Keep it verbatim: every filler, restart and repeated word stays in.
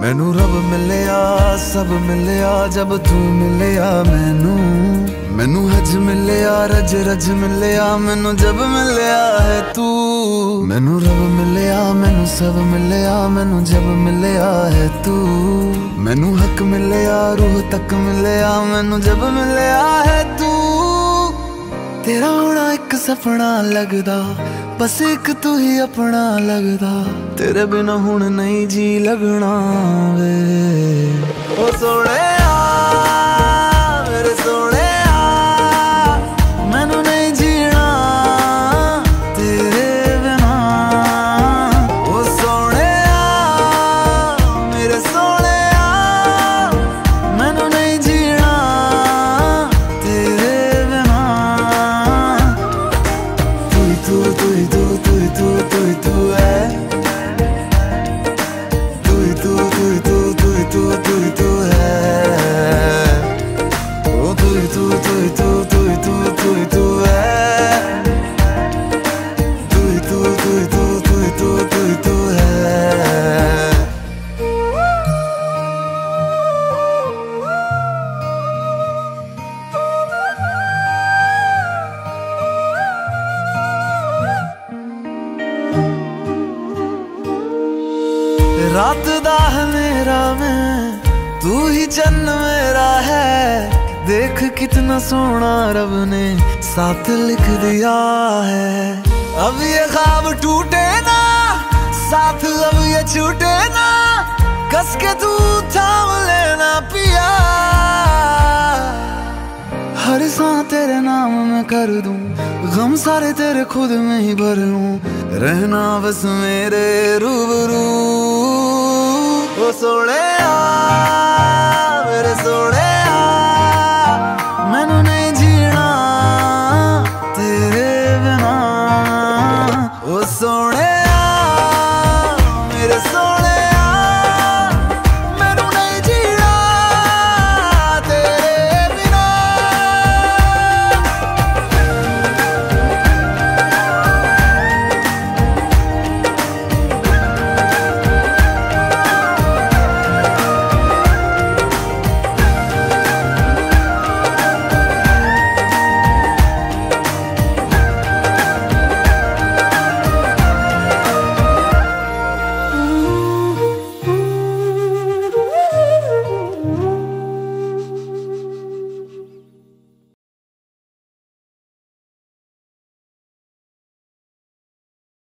मैनू रब मिलिया सब मिलिया जब तू मिलिया मैनू। मैनू हज मिलिया रज रज मिलिया मैनू जब मिलिया है तू। मैनू रब मिलिया मैनू सब मिलिया मैनू जब मिलिया है तू। मैनू हक मिलिया रूह तक मिलिया मैनू जब मिलिया है तू। तेरा होना एक सपना लगदा बस एक तू ही अपना लगदा। तेरे बिना हुण नहीं जी लगना वे ओ सोने मेरे सोने मैनू नहीं जीना तेरे बिना। ओ सोने मेरे सोने मैनू नहीं जीना तेरे बिना। तू ही तू तू ही तू तू ही तू तू ही तू है। तू ही तू तू ही तू तू ही तू तू ही तू है। ओ तू ही तू तू ही तू तू ही तू तू ही तू है। तू ही तू तू ही तू तू ही तू तू ही तू है। रात दा मेरा मैं तू ही चन्न मेरा है। देख कितना सोना रब ने साथ लिख दिया है। अब ये ख्वाब टूटे ना साथ अब ये छूटे ना। कस के तू थाम लेना पिया। हर सांस तेरे नाम में कर दूं गम सारे तेरे खुद में ही भर लूं। रहना बस मेरे रूबरू ओ सोने मेरे सोने।